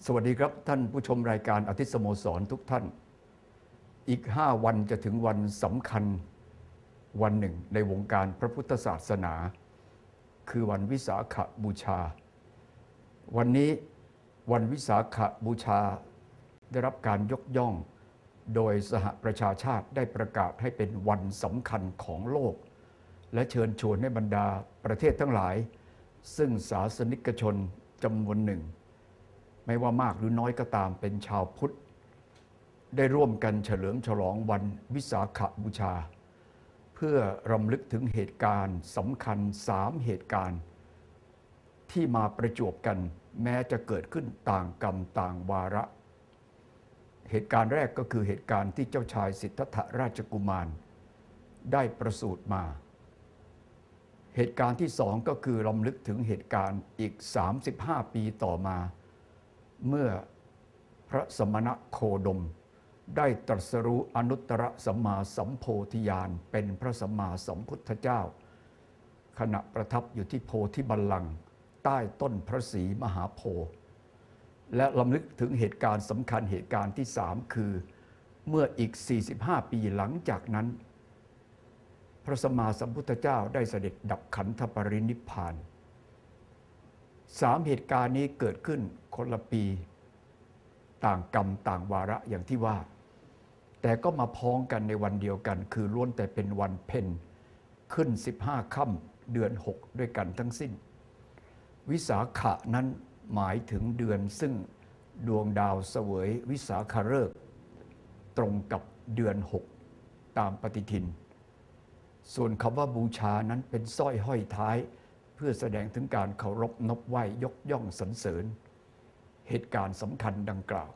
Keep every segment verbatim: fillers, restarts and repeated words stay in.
สวัสดีครับท่านผู้ชมรายการอาทิตย์สโมสรทุกท่านอีกห้าวันจะถึงวันสำคัญวันหนึ่งในวงการพระพุทธศาสนาคือวันวิสาขบูชาวันนี้วันวิสาขบูชาได้รับการยกย่องโดยสหประชาชาติได้ประกาศให้เป็นวันสำคัญของโลกและเชิญชวนให้บรรดาประเทศทั้งหลายซึ่งศาสนิกชนจำนวนหนึ่งไม่ว่ามากหรือน้อยก็ตามเป็นชาวพุทธได้ร่วมกันเฉลิมฉลองวันวิสาขบูชาเพื่อรำลึกถึงเหตุการณ์สำคัญสามเหตุการณ์ที่มาประจวบกันแม้จะเกิดขึ้นต่างกรรมต่างวาระเหตุการณ์แรกก็คือเหตุการณ์ที่เจ้าชายสิทธัตถราชกุมารได้ประสูติมาเหตุการณ์ที่สองก็คือรำลึกถึงเหตุการณ์อีกสามสิบห้าปีต่อมาเมื่อพระสมณโคดมได้ตรัสรู้อนุตตรสัมมาสัมโพธิญาณเป็นพระสัมมาสัมพุทธเจ้าขณะประทับอยู่ที่โพธิบัลลังก์ใต้ต้นพระศรีมหาโพธิ์และรำลึกถึงเหตุการณ์สำคัญเหตุการณ์ที่สามคือเมื่ออีกสี่สิบห้าปีหลังจากนั้นพระสัมมาสัมพุทธเจ้าได้เสด็จดับขันธปรินิพพานสามเหตุการณ์นี้เกิดขึ้นคนละปีต่างกรรมต่างวาระอย่างที่ว่าแต่ก็มาพ้องกันในวันเดียวกันคือล้วนแต่เป็นวันเพ็ญขึ้นสิบห้าค่ำเดือนหกด้วยกันทั้งสิ้นวิสาขะนั้นหมายถึงเดือนซึ่งดวงดาวเสวยวิสาขฤกษ์ตรงกับเดือนหกตามปฏิทินส่วนคำว่าบูชานั้นเป็นสร้อยห้อยท้ายเพื่อแสดงถึงการเคารพนบไหว้ยกย่องสรรเสริญเหตุการณ์สำคัญดังกล่าว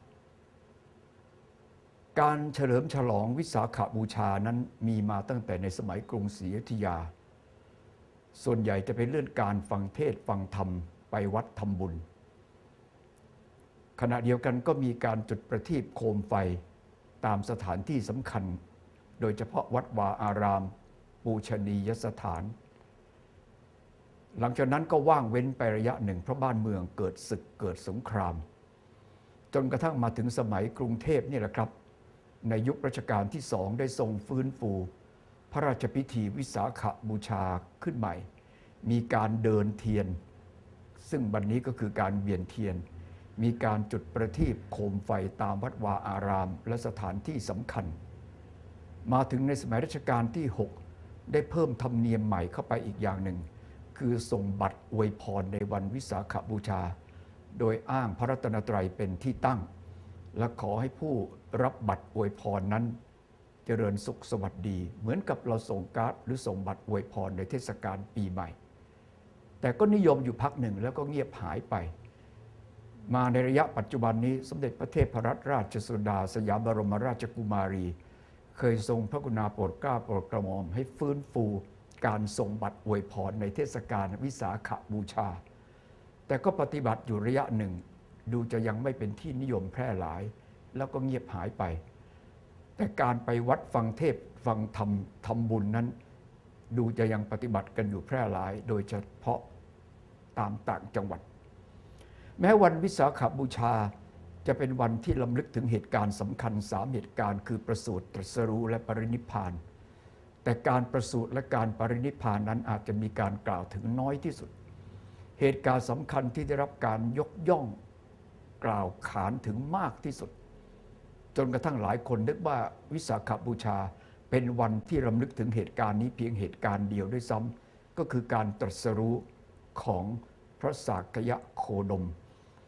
การเฉลิมฉลองวิสาขบูชานั้นมีมาตั้งแต่ในสมัยกรุงศรีอยุธยาส่วนใหญ่จะเป็นเรื่องการฟังเทศน์ฟังธรรมไปวัดทำบุญขณะเดียวกันก็มีการจุดประทีปโคมไฟตามสถานที่สำคัญโดยเฉพาะวัดวาอารามปูชนียสถานหลังจากนั้นก็ว่างเว้นไประยะหนึ่งเพราะบ้านเมืองเกิดศึกเกิดสงครามจนกระทั่งมาถึงสมัยกรุงเทพนี่แหละครับในยุครัชกาลที่สองได้ทรงฟื้นฟูพระราชพิธีวิสาขบูชาขึ้นใหม่มีการเดินเทียนซึ่งบัดนี้ก็คือการเวียนเทียนมีการจุดประทีปโคมไฟตามวัดวาอารามและสถานที่สำคัญมาถึงในสมัยรัชกาลที่หกได้เพิ่มธรรมเนียมใหม่เข้าไปอีกอย่างหนึ่งคือส่งบัตรอวยพรในวันวิสาขบูชาโดยอ้างพระรัตนตรัยเป็นที่ตั้งและขอให้ผู้รับบัตรอวยพรนั้นเจริญสุขสวัสดีเหมือนกับเราส่งการ์ดหรือส่งบัตรอวยพรในเทศกาลปีใหม่แต่ก็นิยมอยู่พักหนึ่งแล้วก็เงียบหายไปมาในระยะปัจจุบันนี้สมเด็จพระเทพรัตนราชสุดาสยามบรมราชกุมารีเคยทรงพระกรุณาโปรดเกล้าโปรดกระหม่อมให้ฟื้นฟูการส่งบัตรอวยพรในเทศกาลวิสาขบูชาแต่ก็ปฏิบัติอยู่ระยะหนึ่งดูจะยังไม่เป็นที่นิยมแพร่หลายแล้วก็เงียบหายไปแต่การไปวัดฟังเทศฟังธรรมทำบุญนั้นดูจะยังปฏิบัติกันอยู่แพร่หลายโดยเฉพาะตามต่างจังหวัดแม้วันวิสาขบูชาจะเป็นวันที่รำลึกถึงเหตุการณ์สำคัญสามเหตุการณ์คือประสูติตรัสรู้และปรินิพพานแต่การประสูติและการปรินิพพานนั้นอาจจะมีการกล่าวถึงน้อยที่สุดเหตุการณ์สำคัญที่ได้รับการยกย่องกล่าวขานถึงมากที่สุดจนกระทั่งหลายคนนึกว่าวิสาขบูชาเป็นวันที่รำลึกถึงเหตุการณ์นี้เพียงเหตุการณ์เดียวด้วยซ้ำก็คือการตรัสรู้ของพระสากยโคดม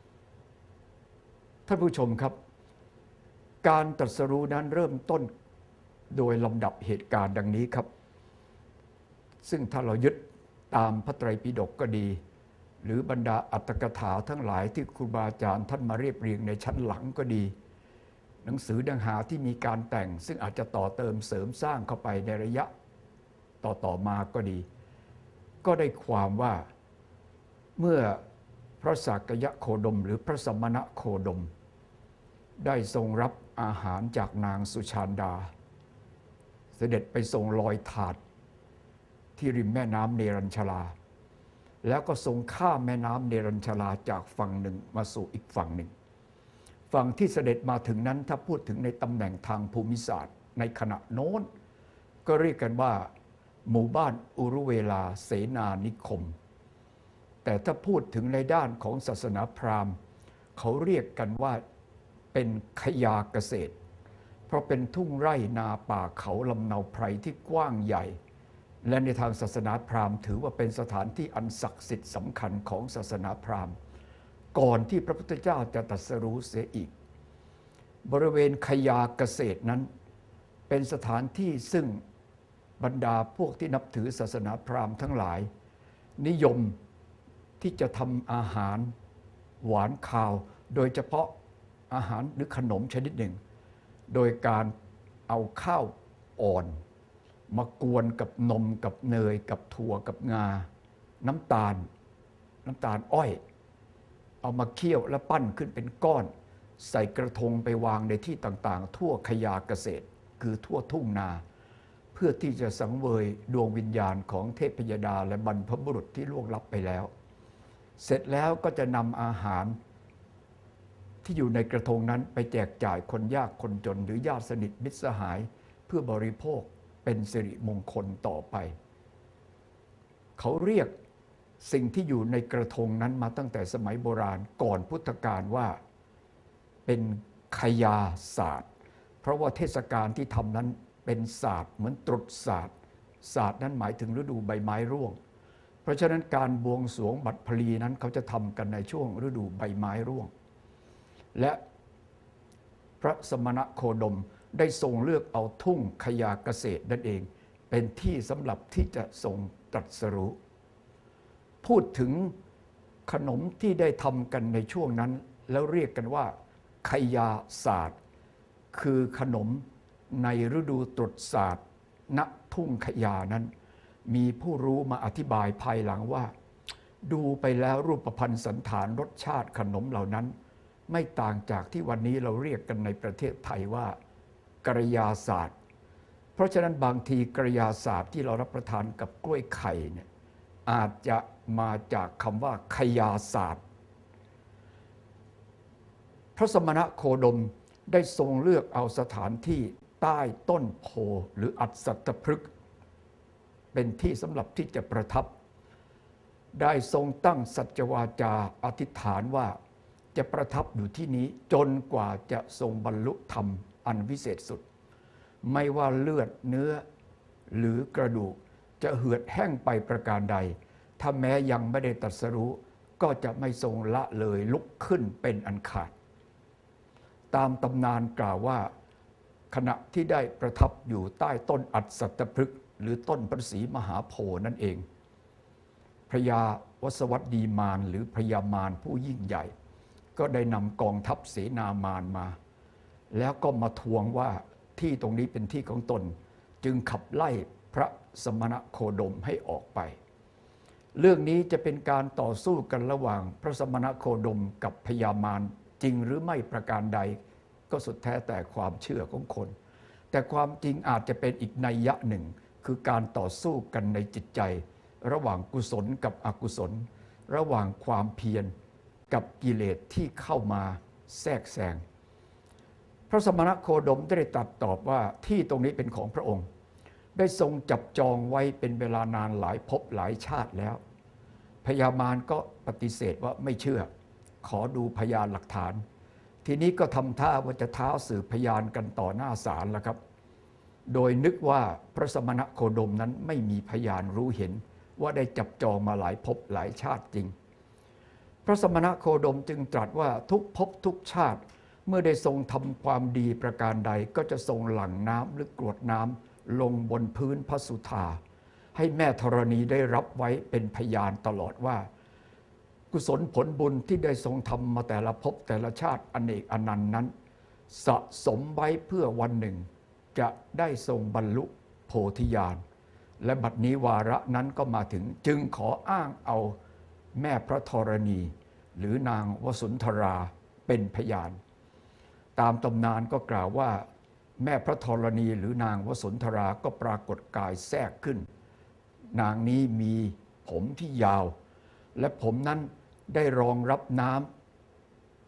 ท่านผู้ชมครับการตรัสรู้นั้นเริ่มต้นโดยลำดับเหตุการณ์ดังนี้ครับซึ่งถ้าเรายึดตามพระไตรปิฎกก็ดีหรือบรรดาอัตถกถาทั้งหลายที่ครูบาอาจารย์ท่านมาเรียบเรียงในชั้นหลังก็ดีหนังสือดังหาที่มีการแต่งซึ่งอาจจะต่อเติมเสริมสร้างเข้าไปในระยะต่อต่อมาก็ดีก็ได้ความว่าเมื่อพระสากยโคดมหรือพระสมณโคดมได้ทรงรับอาหารจากนางสุชาดาเสด็จไปทรงลอยถาดที่ริมแม่น้ำเนรัญชลาแล้วก็ทรงข้ามแม่น้ำเนรัญชลาจากฝั่งหนึ่งมาสู่อีกฝั่งหนึ่งฝั่งที่เสด็จมาถึงนั้นถ้าพูดถึงในตำแหน่งทางภูมิศาสตร์ในขณะโน้นก็เรียกกันว่าหมู่บ้านอุรุเวลาเสนานิคมแต่ถ้าพูดถึงในด้านของศาสนาพราหมณ์เขาเรียกกันว่าเป็นขยาเกษตรเพราะเป็นทุ่งไร่นาป่าเขาลำเนาไพรที่กว้างใหญ่และในทางศาสนาพราหมณ์ถือว่าเป็นสถานที่อันศักดิ์สิทธิ์สำคัญของศาสนาพราหมณ์ก่อนที่พระพุทธเจ้าจะตรัสรู้เสียอีกบริเวณขยาเกษตรนั้นเป็นสถานที่ซึ่งบรรดาพวกที่นับถือศาสนาพราหมณ์ทั้งหลายนิยมที่จะทำอาหารหวานคาวโดยเฉพาะอาหารหรือขนมชนิดหนึ่งโดยการเอาข้าวอ่อนมากวนกับนมกับเนยกับถั่วกับงาน้ำตาลน้ำตาลอ้อยเอามาเคี่ยวและปั้นขึ้นเป็นก้อนใส่กระทงไปวางในที่ต่างๆทั่วขยาเกษตรคือทั่วทุ่งนาเพื่อที่จะสังเวยดวงวิญญาณของเทพยดาและบรรพบุรุษที่ล่วงลับไปแล้วเสร็จแล้วก็จะนำอาหารที่อยู่ในกระทงนั้นไปแจกจ่ายคนยากคนจนหรือญาติสนิทมิตรสหายเพื่อบริโภคเป็นสิริมงคลต่อไปเขาเรียกสิ่งที่อยู่ในกระทงนั้นมาตั้งแต่สมัยโบราณก่อนพุทธกาลว่าเป็นขยาศาสตร์เพราะว่าเทศกาลที่ทำนั้นเป็นศาสตร์เหมือนตรุษศาสตร์ศาสตร์นั้นหมายถึงฤดูใบไม้ร่วงเพราะฉะนั้นการบวงสรวงบัดพลีนั้นเขาจะทำกันในช่วงฤดูใบไม้ร่วงและพระสมณโคดมได้ทรงเลือกเอาทุ่งขยาเกษตรนั่นเองเป็นที่สำหรับที่จะทรงตรัสรู้พูดถึงขนมที่ได้ทำกันในช่วงนั้นแล้วเรียกกันว่าขยาศาสตร์คือขนมในฤดูตรุษศาสตร์ณทุ่งขยานั้นมีผู้รู้มาอธิบายภายหลังว่าดูไปแล้วรูปพรรณสันฐานรสชาติขนมเหล่านั้นไม่ต่างจากที่วันนี้เราเรียกกันในประเทศไทยว่ากระยาศาสตร์เพราะฉะนั้นบางทีกระยาศาสตร์ที่เรารับประทานกับกล้วยไข่เนี่ยอาจจะมาจากคำว่าขยาศาสตร์พระสมณโคดมได้ทรงเลือกเอาสถานที่ใต้ต้นโพหรืออัศตพฤกษ์เป็นที่สำหรับที่จะประทับได้ทรงตั้งสัจวาจาอธิษฐานว่าจะประทับอยู่ที่นี้จนกว่าจะทรงบรรลุธรรมอันวิเศษสุดไม่ว่าเลือดเนื้อหรือกระดูกจะเหือดแห้งไปประการใดถ้าแม้ยังไม่ได้ตรัสรู้ก็จะไม่ทรงละเลยลุกขึ้นเป็นอันขาดตามตำนานกล่าวว่าขณะที่ได้ประทับอยู่ใต้ต้นอัศตพฤกษ์หรือต้นพระศรีมหาโพธิ์นั่นเองพระยาวสวัสดีมารหรือพระยามารผู้ยิ่งใหญ่ก็ได้นำกองทัพเสนามารมาแล้วก็มาทวงว่าที่ตรงนี้เป็นที่ของตนจึงขับไล่พระสมณโคดมให้ออกไปเรื่องนี้จะเป็นการต่อสู้กันระหว่างพระสมณโคดมกับพญามารจริงหรือไม่ประการใดก็สุดแท้แต่ความเชื่อของคนแต่ความจริงอาจจะเป็นอีกนัยยะหนึ่งคือการต่อสู้กันในจิตใจระหว่างกุศลกับอกุศลระหว่างความเพียรกับกิเลสที่เข้ามาแทรกแซงพระสมณโคดมได้ตรัสตอบว่าที่ตรงนี้เป็นของพระองค์ได้ทรงจับจองไว้เป็นเวลานานหลายภพหลายชาติแล้วพญามารก็ปฏิเสธว่าไม่เชื่อขอดูพยานหลักฐานทีนี้ก็ทำท่าว่าจะท้าสืบพยานกันต่อหน้าศาลแล้วครับโดยนึกว่าพระสมณโคดมนั้นไม่มีพยานรู้เห็นว่าได้จับจองมาหลายภพหลายชาติจริงพระสมณโคดมจึงตรัสว่าทุกภพทุกชาติเมื่อได้ทรงทำความดีประการใดก็จะทรงหลั่งน้ำหรือกรวดน้ำลงบนพื้นพระสุธาให้แม่ธรณีได้รับไว้เป็นพยานตลอดว่ากุศลผลบุญที่ได้ทรงทำมาแต่ละภพแต่ละชาติอเนกอนันต์นั้นสะสมไว้เพื่อวันหนึ่งจะได้ทรงบรรลุโพธิญาณและบัดนี้วาระนั้นก็มาถึงจึงขออ้างเอาแม่พระธรณีหรือนางวสุนทราเป็นพยานตามตำนานก็กล่าวว่าแม่พระธรณีหรือนางวสุนทราก็ปรากฏกายแทรกขึ้นนางนี้มีผมที่ยาวและผมนั้นได้รองรับน้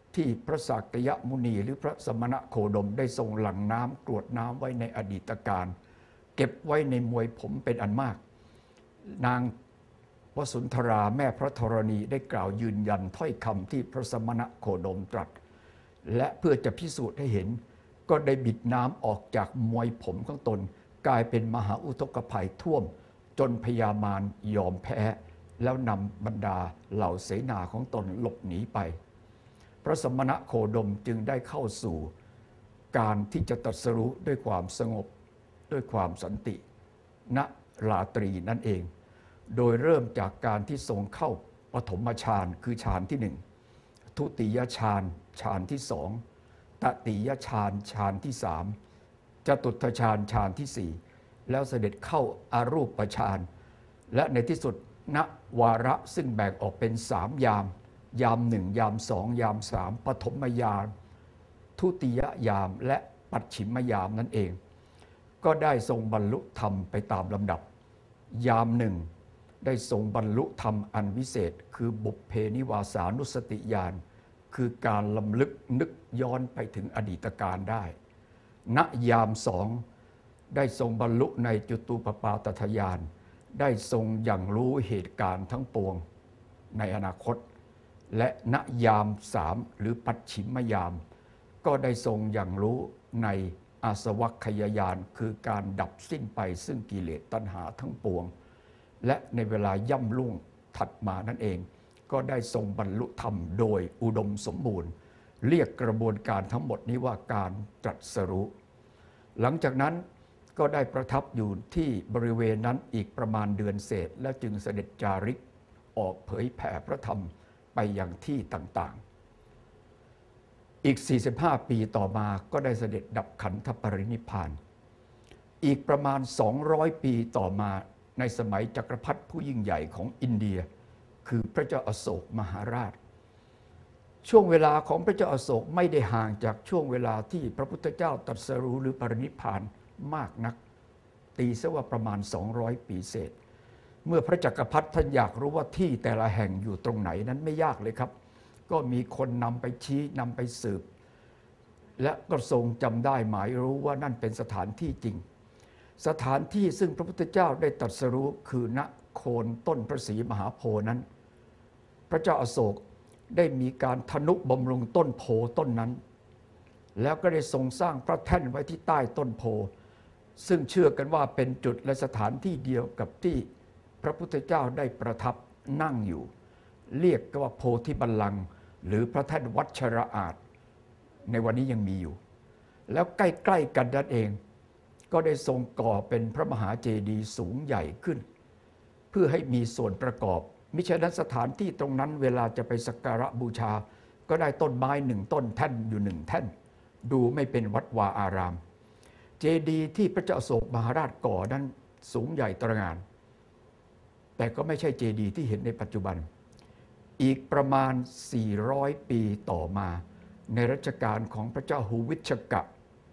ที่พระสักยมุนีหรือพระสมณโคดมได้ทรงหลั่งน้ำกรวดน้ำไว้ในอดีตการเก็บไว้ในมวยผมเป็นอันมากนางวสุนทราแม่พระธรณีได้กล่าวยืนยันถ้อยคำที่พระสมณโคดมตรัสและเพื่อจะพิสูจน์ให้เห็นก็ได้บิดน้ำออกจากมวยผมของตนกลายเป็นมหาอุทกภัยท่วมจนพญามารยอมแพ้แล้วนำบรรดาเหล่าเสนาของตนหลบหนีไปพระสมณโคดมจึงได้เข้าสู่การที่จะตรัสรู้ด้วยความสงบด้วยความสันติณราตรีนั่นเองโดยเริ่มจากการที่ทรงเข้าปฐมฌานคือฌานที่หนึ่งทุติยฌานฌานที่สองตติยฌานฌานที่สามจตุตถฌานฌานที่สี่แล้วเสด็จเข้าอารูปฌานและในที่สุดณวาระซึ่งแบ่งออกเป็นสามยามยามหนึ่งยามสองยามสามปฐมยามทุติยยามและปัจฉิมยามนั่นเองก็ได้ทรงบรรลุธรรมไปตามลำดับยามหนึ่งได้ทรงบรรลุธรรมอันวิเศษคือบุพเพนิวาสานุสติญาณคือการลำลึกนึกย้อนไปถึงอดีตการได้ณยามสองได้ทรงบรรลุในจุตูปปาตถญาณได้ทรงอย่างรู้เหตุการณ์ทั้งปวงในอนาคตและณยามสามหรือปัจฉิมยามก็ได้ทรงอย่างรู้ในอาสวัคคยญาณคือการดับสิ้นไปซึ่งกิเลสตัณหาทั้งปวงและในเวลาย่ำรุ่งถัดมานั่นเองก็ได้ทรงบรรลุธรรมโดยอุดมสมบูรณ์เรียกกระบวนการทั้งหมดนี้ว่าการตรัสรู้หลังจากนั้นก็ได้ประทับอยู่ที่บริเวณนั้นอีกประมาณเดือนเศษแล้วจึงเสด็จจาริกออกเผยแผ่พระธรรมไปยังที่ต่างๆอีกสี่สิบห้าปีต่อมาก็ได้เสด็จดับขันธปรินิพพานอีกประมาณสองร้อยปีต่อมาในสมัยจักรพรรดิผู้ยิ่งใหญ่ของอินเดียคือพระเจ้าอโศกมหาราชช่วงเวลาของพระเจ้าอโศกไม่ได้ห่างจากช่วงเวลาที่พระพุทธเจ้าตรัสรู้หรือปรินิพพานมากนักตีซะว่าประมาณสองร้อยปีเศษเมื่อพระจักรพรรดิท่านอยากรู้ว่าที่แต่ละแห่งอยู่ตรงไหนนั้นไม่ยากเลยครับก็มีคนนำไปชี้นำไปสืบและก็ทรงจำได้หมายรู้ว่านั่นเป็นสถานที่จริงสถานที่ซึ่งพระพุทธเจ้าได้ตรัสรู้คือณโคนต้นพระศรีมหาโพธิ์นั้นพระเจ้าอโศกได้มีการทนุบำรุงต้นโพต้นนั้นแล้วก็ได้ทรงสร้างพระแท่นไว้ที่ใต้ต้นโพซึ่งเชื่อกันว่าเป็นจุดและสถานที่เดียวกับที่พระพุทธเจ้าได้ประทับนั่งอยู่เรียกว่าโพธิบัลลังก์หรือพระแท่นวัชระอาจในวันนี้ยังมีอยู่แล้วใกล้ๆกันนั่นเองก็ได้ทรงก่อเป็นพระมหาเจดีย์สูงใหญ่ขึ้นเพื่อให้มีส่วนประกอบมิฉะนั้นสถานที่ตรงนั้นเวลาจะไปสักการะบูชาก็ได้ต้นไม้หนึ่งต้นแท่นอยู่หนึ่งแท่นดูไม่เป็นวัดวาอารามเจดีย์ที่พระเจ้าอโศกมหาราชก่อนั้นสูงใหญ่ตระหง่านแต่ก็ไม่ใช่เจดีย์ที่เห็นในปัจจุบันอีกประมาณสี่ร้อยปีต่อมาในรัชกาลของพระเจ้าหูวิชกะ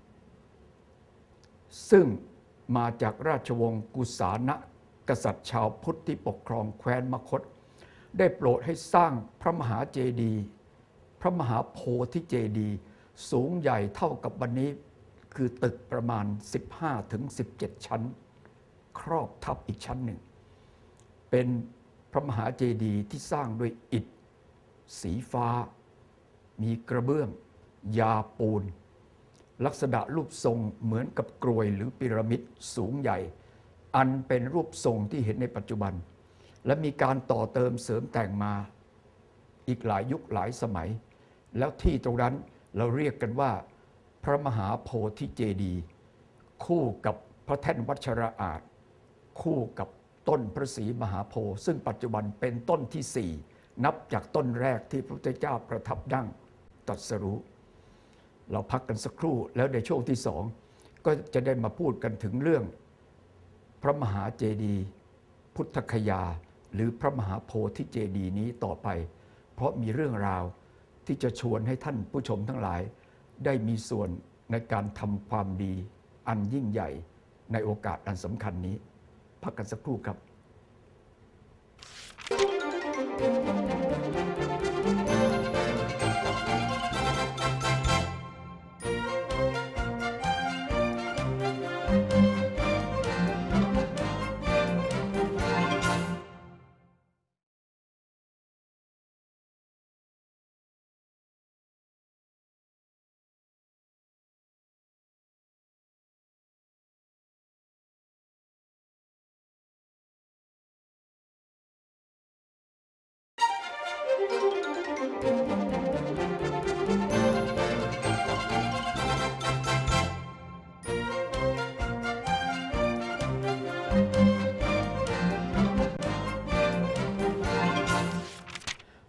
ซึ่งมาจากราชวงศ์กุสานะกษัตริย์ชาวพุทธที่ปกครองแคว้นมคธได้โปรดให้สร้างพระมหาเจดีย์พระมหาโพธิเจดีย์สูงใหญ่เท่ากับวันนี้คือตึกประมาณ สิบห้าถึงสิบเจ็ด ชั้นครอบทับอีกชั้นหนึ่งเป็นพระมหาเจดีย์ที่สร้างด้วยอิฐสีฟ้ามีกระเบื้องยาปูนลักษณะรูปทรงเหมือนกับกรวยหรือพีระมิดสูงใหญ่อันเป็นรูปทรงที่เห็นในปัจจุบันและมีการต่อเติมเสริมแต่งมาอีกหลายยุคหลายสมัยแล้วที่ตรงนั้นเราเรียกกันว่าพระมหาโพธิเจดีย์คู่กับพระแท่นวัชระอาจคู่กับต้นพระศรีมหาโพธิ์ซึ่งปัจจุบันเป็นต้นที่สี่นับจากต้นแรกที่พระพุทธเจ้าประทับนั่งตรัสรู้เราพักกันสักครู่แล้วในช่วงที่สองก็จะได้มาพูดกันถึงเรื่องพระมหาเจดีย์พุทธคยาหรือพระมหาโพธิเจดีย์นี้ต่อไปเพราะมีเรื่องราวที่จะชวนให้ท่านผู้ชมทั้งหลายได้มีส่วนในการทำความดีอันยิ่งใหญ่ในโอกาสอันสำคัญนี้พักกันสักครู่ครับ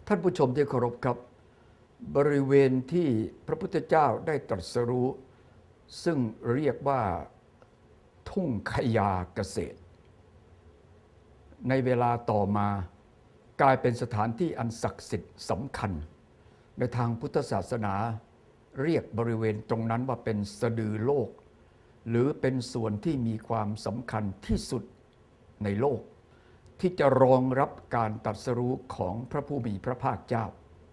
ท่านผู้ชมที่เคารพครับบริเวณที่พระพุทธเจ้าได้ตรัสรู้ซึ่งเรียกว่าทุ่งขยาเกษตรในเวลาต่อมากลายเป็นสถานที่อันศักดิ์สิทธิ์สำคัญในทางพุทธศาสนาเรียกบริเวณตรงนั้นว่าเป็นสะดือโลกหรือเป็นส่วนที่มีความสำคัญที่สุดในโลกที่จะรองรับการตรัสรู้ของพระผู้มีพระภาคเจ้า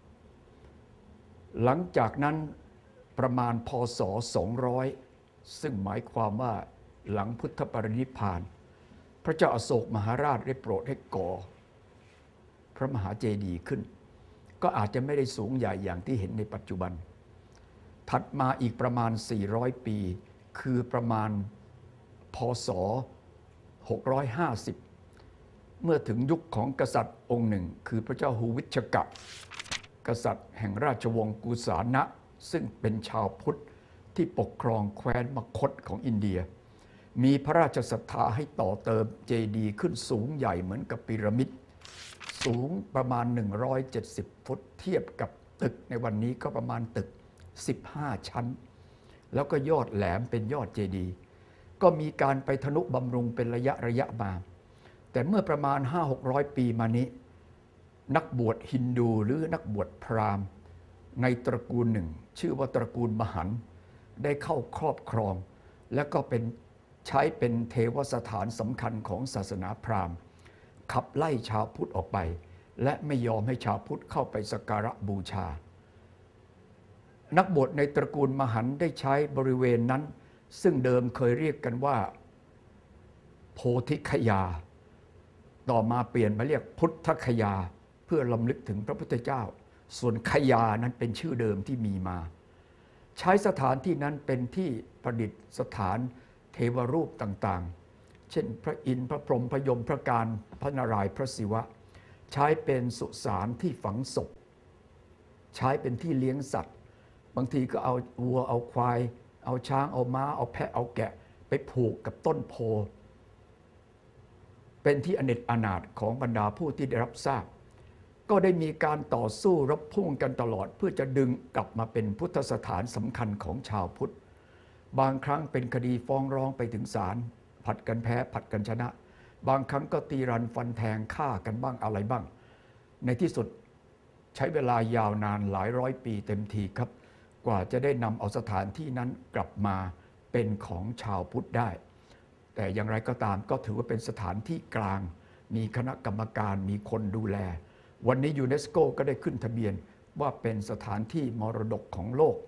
หลังจากนั้นประมาณพ.ศ. สองร้อยซึ่งหมายความว่าหลังพุทธปรินิพพานพระเจ้าอโศกมหาราชได้โปรดให้ก่อพระมหาเจดีย์ขึ้นก็อาจจะไม่ได้สูงใหญ่อย่างที่เห็นในปัจจุบันถัดมาอีกประมาณสี่ร้อยปีคือประมาณพ.ศ. หกร้อยห้าสิบเมื่อถึงยุคของกษัตริย์องค์หนึ่งคือพระเจ้าหูวิชกะกษัตริย์แห่งราชวงศ์กุสานะซึ่งเป็นชาวพุทธที่ปกครองแคว้นมคธของอินเดียมีพระราชศรัทธาให้ต่อเติมเจดีย์ขึ้นสูงใหญ่เหมือนกับพีระมิดสูงประมาณหนึ่งร้อยเจ็ดสิบฟุตเทียบกับตึกในวันนี้ก็ประมาณตึกสิบห้าชั้นแล้วก็ยอดแหลมเป็นยอดเจดีย์ก็มีการไปทนุบำรุงเป็นระยะระยะมาแต่เมื่อประมาณ ห้าหกร้อย ปีมานี้นักบวชฮินดูหรือนักบวชพราหมณ์ในตระกูลหนึ่งชื่อว่าตระกูลมหันต์ได้เข้าครอบครองและก็เป็นใช้เป็นเทวสถานสำคัญของศาสนาพราหมณ์ขับไล่ชาวพุทธออกไปและไม่ยอมให้ชาวพุทธเข้าไปสักการะบูชานักบวชในตระกูลมหันต์ได้ใช้บริเวณนั้นซึ่งเดิมเคยเรียกกันว่าโพธิคยาต่อมาเปลี่ยนมาเรียกพุทธคยาเพื่อลำลึกถึงพระพุทธเจ้าส่วนขยานั้นเป็นชื่อเดิมที่มีมาใช้สถานที่นั้นเป็นที่ประดิษฐานเทวรูปต่างๆเช่นพระอินทร์พระพรหมพระยมพระการพระนารายณ์พระศิวะใช้เป็นสุสานที่ฝังศพใช้เป็นที่เลี้ยงสัตว์บางทีก็เอาวัวเอาควายเอาช้างเอาม้าเอาแพะเอาแกะไปผูกกับต้นโพเป็นที่อเนจอนาถของบรรดาผู้ที่ได้รับทราบก็ได้มีการต่อสู้รบพุ่งกันตลอดเพื่อจะดึงกลับมาเป็นพุทธสถานสำคัญของชาวพุทธบางครั้งเป็นคดีฟ้องร้องไปถึงศาลผัดกันแพ้ผัดกันชนะบางครั้งก็ตีรันฟันแทงฆ่ากันบ้างอะไรบ้างในที่สุดใช้เวลายาวนานหลายร้อยปีเต็มทีครับกว่าจะได้นำเอาสถานที่นั้นกลับมาเป็นของชาวพุทธได้แต่อย่างไรก็ตามก็ถือว่าเป็นสถานที่กลางมีคณะกรรมการมีคนดูแลวันนี้ยูเนสโกก็ได้ขึ้นทะเบียนว่าเป็นสถานที่มรดกของโลก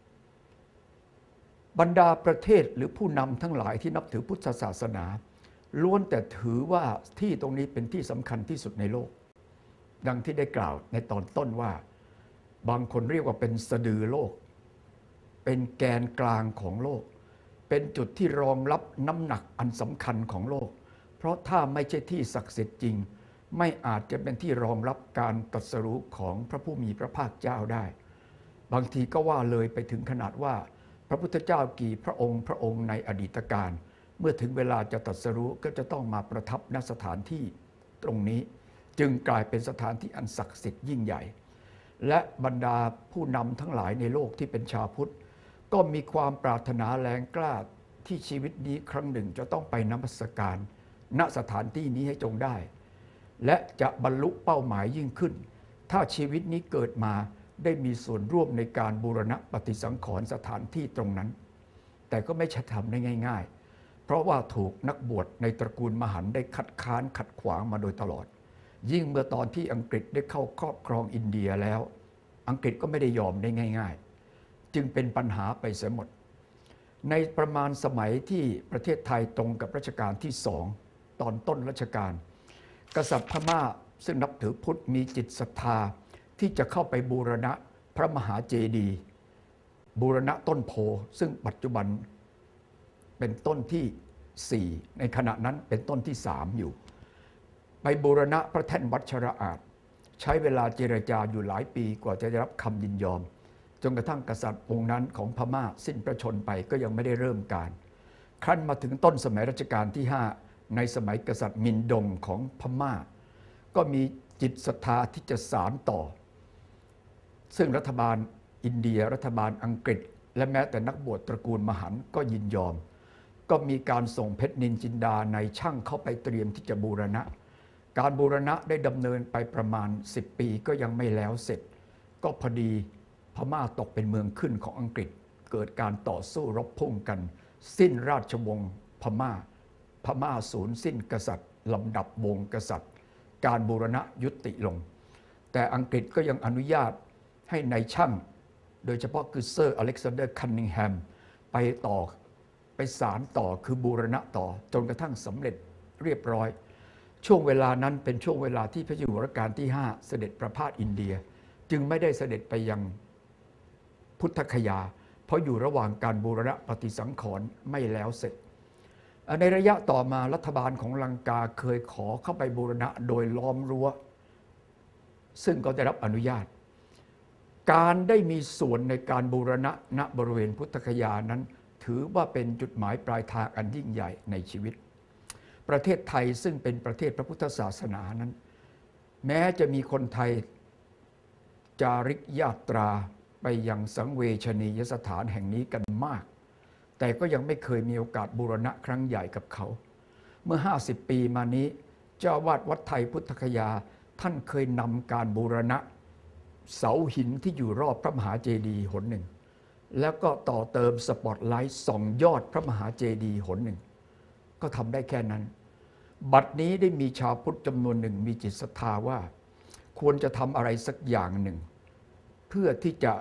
บรรดาประเทศหรือผู้นำทั้งหลายที่นับถือพุทธศาสนาล้วนแต่ถือว่าที่ตรงนี้เป็นที่สำคัญที่สุดในโลกดังที่ได้กล่าวในตอนต้นว่าบางคนเรียกว่าเป็นสะดือโลกเป็นแกนกลางของโลกเป็นจุดที่รองรับน้ำหนักอันสำคัญของโลกเพราะถ้าไม่ใช่ที่ศักดิ์สิทธิ์จริงไม่อาจจะเป็นที่รองรับการตรัสรู้ของพระผู้มีพระภาคเจ้าได้บางทีก็ว่าเลยไปถึงขนาดว่าพระพุทธเจ้ากี่พระองค์พระองค์ในอดีตการเมื่อถึงเวลาจะตรัสรู้ก็จะต้องมาประทับณสถานที่ตรงนี้จึงกลายเป็นสถานที่อันศักดิ์สิทธิ์ยิ่งใหญ่และบรรดาผู้นำทั้งหลายในโลกที่เป็นชาวพุทธก็มีความปรารถนาแรงกล้าที่ชีวิตนี้ครั้งหนึ่งจะต้องไปนมัสการณสถานที่นี้ให้จงได้และจะบรรลุเป้าหมายยิ่งขึ้นถ้าชีวิตนี้เกิดมาได้มีส่วนร่วมในการบูรณะปฏิสังขรณ์สถานที่ตรงนั้นแต่ก็ไม่ใช่ทำได้ง่ายๆเพราะว่าถูกนักบวชในตระกูลมหันต์ได้คัดค้านขัดขวางมาโดยตลอดยิ่งเมื่อตอนที่อังกฤษได้เข้าครอบครองอินเดียแล้วอังกฤษก็ไม่ได้ยอมได้ง่ายๆจึงเป็นปัญหาไปเสียหมดในประมาณสมัยที่ประเทศไทยตรงกับรัชกาลที่สองตอนต้นรัชกาลกษัตริย์พม่าซึ่งนับถือพุทธมีจิตศรัทธาที่จะเข้าไปบูรณะพระมหาเจดีย์บูรณะต้นโพซึ่งปัจจุบันเป็นต้นที่สี่ในขณะนั้นเป็นต้นที่สามอยู่ไปบูรณะพระแท่นวัชระอาจใช้เวลาเจรจาอยู่หลายปีกว่าจะได้รับคำยินยอมจนกระทั่งกษัตริย์องค์นั้นของพม่าสิ้นพระชนม์ไปก็ยังไม่ได้เริ่มการครั้นมาถึงต้นสมัยรัชกาลที่ห้าในสมัยกษัตริย์มินดงของพม่าก็มีจิตศรัทธาที่จะสานต่อซึ่งรัฐบาลอินเดียรัฐบาลอังกฤษและแม้แต่นักบวชตระกูลมหันต์ก็ยินยอมก็มีการส่งเพชรนินจินดาในช่างเข้าไปเตรียมที่จะบูรณะการบูรณะได้ดำเนินไปประมาณสิบปีก็ยังไม่แล้วเสร็จก็พอดีพม่าตกเป็นเมืองขึ้นของอังกฤษเกิดการต่อสู้รบพุ่งกันสิ้นราชวงศ์พม่าพม่าสูญสิ้นกษัตริย์ลำดับวงกษัตริย์การบูรณะยุติลงแต่อังกฤษก็ยังอนุญาตให้ในายช่างโดยเฉพาะคือเซอร์อเล็กซานเดอร์คันนิงแฮมไปต่อไปสารต่อคือบูรณะต่อจนกระทั่งสำเร็จเรียบร้อยช่วงเวลานั้นเป็นช่วงเวลาที่พระเจ้าอยู่หัวรัชกาลที่ห้าเสด็จประพาสอินเดียจึงไม่ได้เสด็จไปยังพุทธคยาเพราะอยู่ระหว่างการบูรณะปฏิสังขรณ์ไม่แล้วเสร็จในระยะต่อมารัฐบาลของลังกาเคยขอเข้าไปบูรณะโดยล้อมรั้วซึ่งก็ได้รับอนุญาตการได้มีส่วนในการบูรณะณบริเวณพุทธคยานั้นถือว่าเป็นจุดหมายปลายทางอันยิ่งใหญ่ในชีวิตประเทศไทยซึ่งเป็นประเทศพระพุทธศาสนานั้นแม้จะมีคนไทยจาริกญาตราไปยังสังเวชนียสถานแห่งนี้กันมากแต่ก็ยังไม่เคยมีโอกาสบูรณะครั้งใหญ่กับเขาเมื่อห้าสิบปีมานี้เจ้าวาดวัดไทยพุทธคยาท่านเคยนำการบูรณะเสาหินที่อยู่รอบพระมหาเจดีย์หนหนึ่งแล้วก็ต่อเติมสปอตไลท์ส่องยอดพระมหาเจดีย์หนหนึ่งก็ทำได้แค่นั้นบัดนี้ได้มีชาวพุทธจำนวนหนึ่งมีจิตศรัทธาว่าควรจะทำอะไรสักอย่างหนึ่งเพื่อที่จะ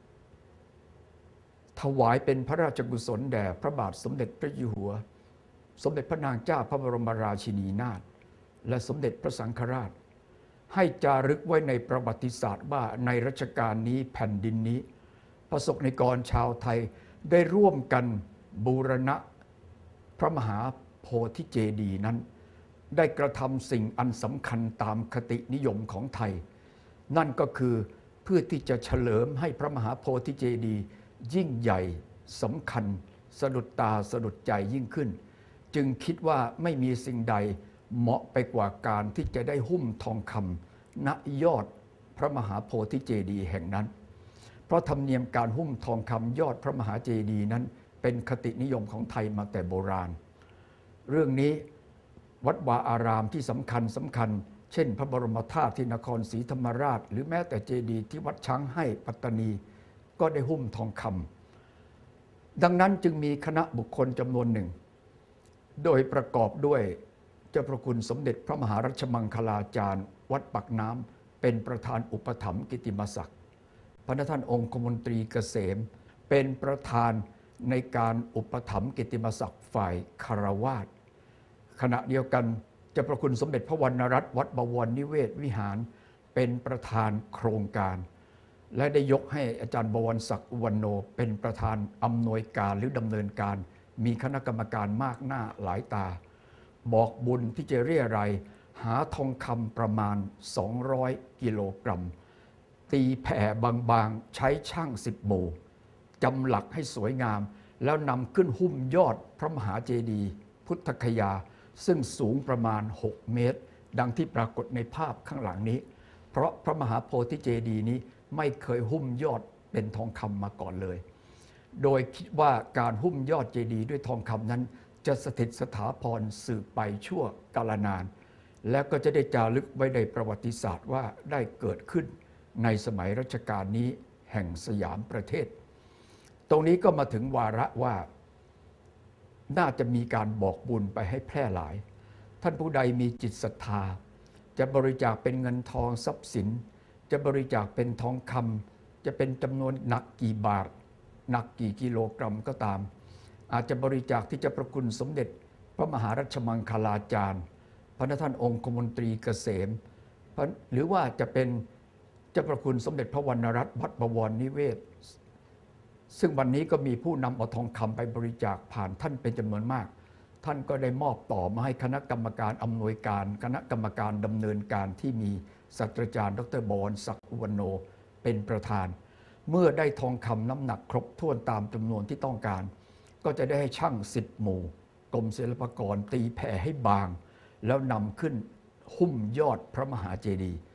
ถวายเป็นพระราชกุศลแด่พระบาทสมเด็จพระเจ้าอยู่หัวสมเด็จพระนางเจ้าพระบรมราชินีนาถและสมเด็จพระสังฆราชให้จารึกไว้ในประวัติศาสตร์ว่าในรัชกาลนี้แผ่นดินนี้ประสบนิกรชาวไทยได้ร่วมกันบูรณะพระมหาโพธิเจดีย์นั้นได้กระทำสิ่งอันสำคัญตามคตินิยมของไทยนั่นก็คือเพื่อที่จะเฉลิมให้พระมหาโพธิเจดีย์ยิ่งใหญ่สำคัญสะดุดตาสะดุดใจยิ่งขึ้นจึงคิดว่าไม่มีสิ่งใดเหมาะไปกว่าการที่จะได้หุ้มทองคำณยอดพระมหาโพธิเจดีย์แห่งนั้นเพราะธรรมเนียมการหุ้มทองคำยอดพระมหาเจดีย์นั้นเป็นคตินิยมของไทยมาแต่โบราณเรื่องนี้วัดวาอารามที่สำคัญสำคัญเช่นพระบรมธาตุที่นครศรีธรรมราชหรือแม้แต่เจดีย์ที่วัดช้างให้ปัตตานีก็ได้หุ้มทองคำดังนั้นจึงมีคณะบุคคลจำนวนหนึ่งโดยประกอบด้วยเจ้าพระคุณสมเด็จพระมหารัชมังคลาจารย์วัดปากน้ำเป็นประธานอุปถัมภ์กิตติมศักดิ์พระท่านองคมนตรีเกษมเป็นประธานในการอุปถัมภ์กิตติมศักดิ์ฝ่ายคารวาสขณะเดียวกันเจ้าพระคุณสมเด็จพระวรรณรัตน์วัดบวรนิเวศวิหารเป็นประธานโครงการและได้ยกให้อาจารย์บวรศักดิ์อุวันโนเป็นประธานอำนวยการหรือดำเนินการมีคณะกรรมการมากหน้าหลายตาบอกบุญที่จะเรียรัยหาทองคำประมาณสองร้อยกิโลกรัมตีแผ่บางๆใช้ช่างสิบหมู่จำหลักให้สวยงามแล้วนำขึ้นหุ้มยอดพระมหาเจดีย์พุทธคยาซึ่งสูงประมาณหกเมตรดังที่ปรากฏในภาพข้างหลังนี้เพราะพระมหาโพธิเจดีย์นี้ไม่เคยหุ้มยอดเป็นทองคำมาก่อนเลยโดยคิดว่าการหุ้มยอดเจดีย์ด้วยทองคำนั้นจะสถิตสถาพรสืบไปชั่วกาลนานและก็จะได้จารึกไว้ในประวัติศาสตร์ว่าได้เกิดขึ้นในสมัยรัชกาลนี้แห่งสยามประเทศตรงนี้ก็มาถึงวาระว่าน่าจะมีการบอกบุญไปให้แพร่หลายท่านผู้ใดมีจิตศรัทธาจะบริจาคเป็นเงินทองทรัพย์สินจะบริจาคเป็นทองคำจะเป็นจำนวนหนักกี่บาทหนักกี่กิโลกรัมก็ตามอาจจะบริจาคที่จะประคุณสมเด็จพระมหารัชมังคลาจารย์พระท่านองคมนตรีเกษมหรือว่าจะเป็นเจ้าประคุณสมเด็จพระวรรณรัตน์วัดบวรนิเวศซึ่งวันนี้ก็มีผู้นำเอาทองคำไปบริจาคผ่านท่านเป็นจำนวนมากท่านก็ได้มอบต่อมาให้คณะกรรมการอำนวยการคณะกรรมการดำเนินการที่มีศาสตราจารย์ดร.บวรศักดิ์อุวันโนเป็นประธานเมื่อได้ทองคำน้ำหนักครบถ้วนตามจำนวนที่ต้องการก็จะได้ให้ช่างสิบหมู่กรมศิลปากรตีแผ่ให้บางแล้วนำขึ้นหุ้มยอดพระมหาเจดีย์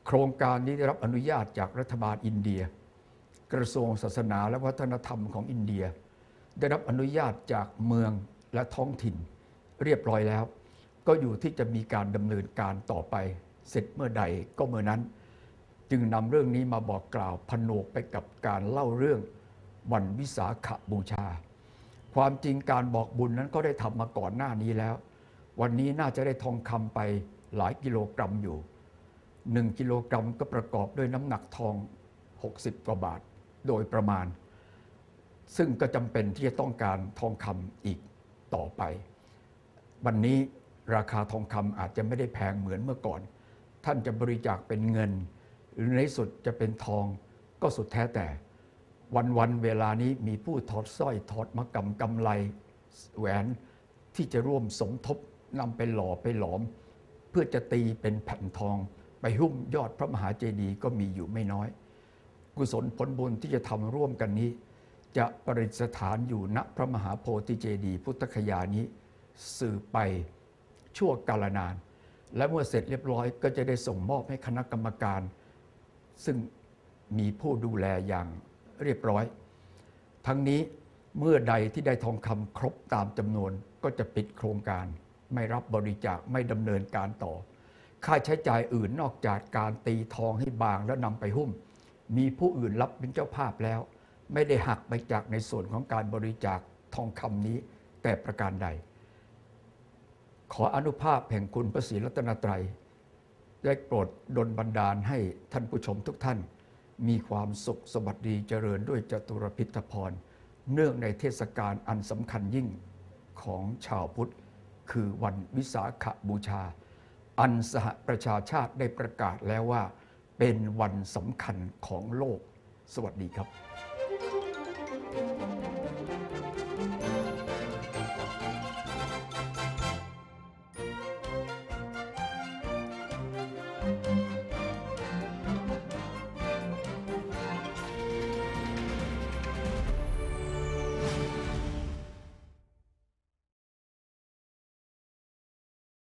โครงการนี้ได้รับอนุญาตจากรัฐบาลอินเดียกระทรวงศาสนาและวัฒนธรรมของอินเดียได้รับอนุญาตจากเมืองและท้องถิ่นเรียบร้อยแล้วก็อยู่ที่จะมีการดำเนินการต่อไปเสร็จเมื่อใดก็เมื่อนั้นจึงนำเรื่องนี้มาบอกกล่าวผนวกไปกับการเล่าเรื่องวันวิสาขบูชาความจริงการบอกบุญนั้นก็ได้ทำมาก่อนหน้านี้แล้ววันนี้น่าจะได้ทองคำไปหลายกิโลกรัมอยู่หนึ่งกิโลกรัมก็ประกอบด้วยน้ำหนักทองหกสิบกว่าบาทโดยประมาณซึ่งก็จำเป็นที่จะต้องการทองคำอีกต่อไปวันนี้ราคาทองคำอาจจะไม่ได้แพงเหมือนเมื่อก่อนท่านจะบริจาคเป็นเงินหรือในสุดจะเป็นทองก็สุดแท้แต่วันๆเวลานี้มีผู้ถอดสร้อยถอดมะกำกำไลแหวนที่จะร่วมสมทบนำไปหล่อไปหลอมเพื่อจะตีเป็นแผ่นทองไปหุ้มยอดพระมหาเจดีย์ก็มีอยู่ไม่น้อยกุศลผลบุญที่จะทำร่วมกันนี้จะประดิษฐานอยู่ณพระมหาโพธิเจดีย์พุทธคยานี้สืบไปชั่วกาลนานและเมื่อเสร็จเรียบร้อยก็จะได้ส่งมอบให้คณะกรรมการซึ่งมีผู้ดูแลอย่างเรียบร้อยทั้งนี้เมื่อใดที่ได้ทองคำครบตามจำนวนก็จะปิดโครงการไม่รับบริจาคไม่ดำเนินการต่อค่าใช้จ่ายอื่นนอกจากการตีทองให้บางแล้วนำไปหุ้มมีผู้อื่นรับเป็นเจ้าภาพแล้วไม่ได้หักไปจากในส่วนของการบริจาคทองคำนี้แต่ประการใดขออนุภาพแห่งคุณพระศรีรัตนตรัยได้โปรดดลบันดาลให้ท่านผู้ชมทุกท่านมีความสุขสวัสดีเจริญด้วยจตุรพิธพรเนื่องในเทศกาลอันสำคัญยิ่งของชาวพุทธคือวันวิสาขบูชาอันสหประชาชาติได้ประกาศแล้วว่าเป็นวันสำคัญของโลกสวัสดีครับ